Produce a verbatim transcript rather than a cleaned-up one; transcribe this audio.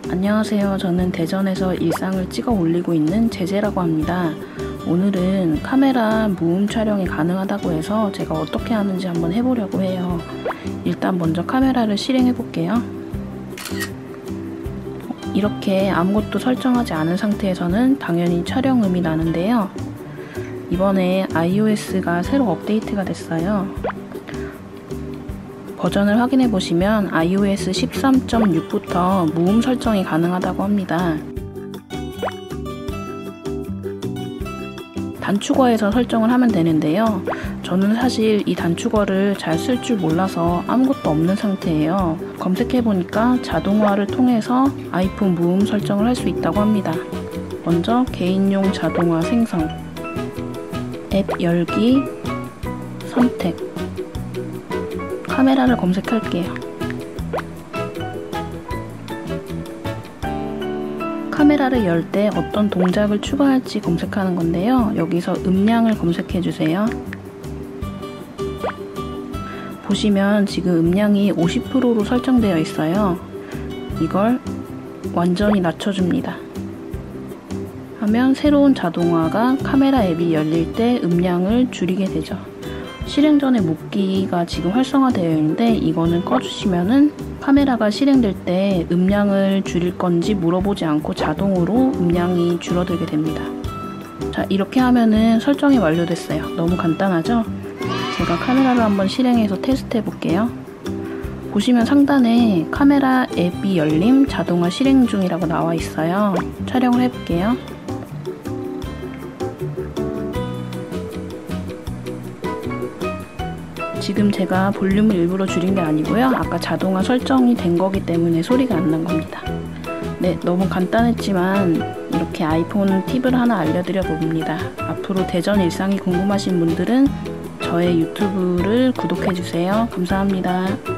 안녕하세요. 저는 대전에서 일상을 찍어 올리고 있는 제제라고 합니다. 오늘은 카메라 무음 촬영이 가능하다고 해서 제가 어떻게 하는지 한번 해보려고 해요. 일단 먼저 카메라를 실행해 볼게요. 이렇게 아무것도 설정하지 않은 상태에서는 당연히 촬영음이 나는데요. 이번에 아이오에스가 새로 업데이트가 됐어요. 버전을 확인해 보시면 아이오에스 십삼 점 육부터 무음 설정이 가능하다고 합니다. 단축어에서 설정을 하면 되는데요. 저는 사실 이 단축어를 잘 쓸 줄 몰라서 아무것도 없는 상태예요. 검색해 보니까 자동화를 통해서 아이폰 무음 설정을 할 수 있다고 합니다. 먼저 개인용 자동화 생성, 앱 열기, 선택, 카메라를 검색할게요. 카메라를 열 때 어떤 동작을 추가할지 검색하는 건데요. 여기서 음량을 검색해 주세요. 보시면 지금 음량이 오십 퍼센트로 설정되어 있어요. 이걸 완전히 낮춰줍니다. 하면 새로운 자동화가 카메라 앱이 열릴 때 음량을 줄이게 되죠. 실행 전에 묻기가 지금 활성화되어 있는데 이거는 꺼주시면은 카메라가 실행될 때 음량을 줄일 건지 물어보지 않고 자동으로 음량이 줄어들게 됩니다. 자, 이렇게 하면은 설정이 완료됐어요. 너무 간단하죠? 제가 카메라를 한번 실행해서 테스트 해볼게요. 보시면 상단에 카메라 앱이 열림 자동화 실행 중이라고 나와 있어요. 촬영을 해볼게요. 지금 제가 볼륨을 일부러 줄인 게 아니고요. 아까 자동화 설정이 된 거기 때문에 소리가 안 난 겁니다. 네, 너무 간단했지만 이렇게 아이폰 팁을 하나 알려드려 봅니다. 앞으로 대전 일상이 궁금하신 분들은 저의 유튜브를 구독해주세요. 감사합니다.